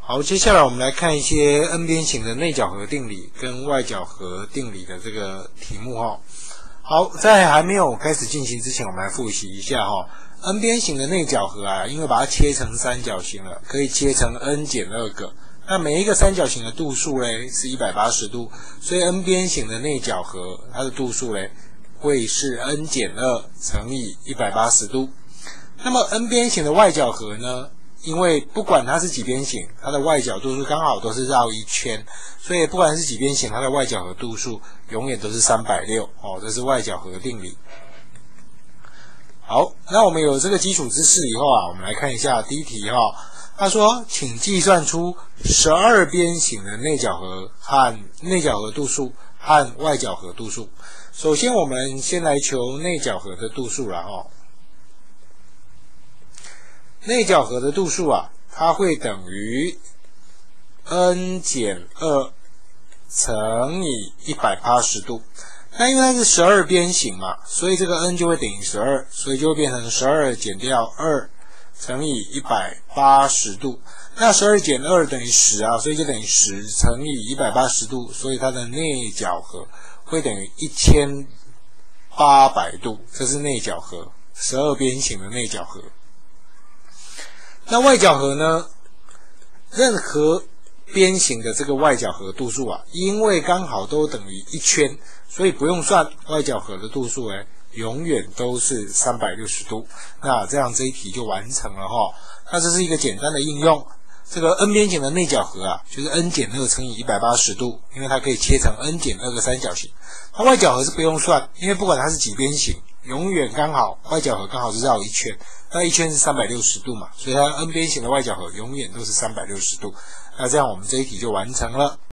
好，接下来我们来看一些 N 边形的内角和定理跟外角和定理的这个题目哈。好，在还没有开始进行之前，我们来复习一下哈。N 边形的内角和啊，因为把它切成三角形了，可以切成 n 减2个。那每一个三角形的度数嘞是180度，所以 N 边形的内角和它的度数嘞会是 n 减2乘以180度。那么 N 边形的外角和呢？因为不管它是几边形，它的外角度数刚好都是绕一圈，所以不管是几边形，它的外角和度数永远都是360哦，这是外角和定理。好，那我们有这个基础知识以后啊，我们来看一下第一题哈。他说，请计算出12边形的内角和度数和外角和度数。首先，我们先来求内角和的度数了哈。内角和的度数啊，它会等于 n 减2乘以180度。那因为它是12边形嘛，所以这个 n 就会等于12，所以就会变成12减掉2乘以180度。那12减2等于10啊，所以就等于10乘以180度，所以它的内角和会等于1800度，这是内角和，12边形的内角和。那外角和呢？任何边形的这个外角和度数啊，因为刚好都等于一圈，所以不用算外角和的度数永远都是360度。那这样这一题就完成了哈。那这是一个简单的应用。这个 n 边形的内角和啊，就是 n 减2乘以180度，因为它可以切成 n 减2个三角形。那外角和是不用算，因为不管它是几边形，永远刚好外角和刚好是绕一圈，那一圈是360度嘛，所以它 n 边形的外角和永远都是360度。那这样我们这一题就完成了。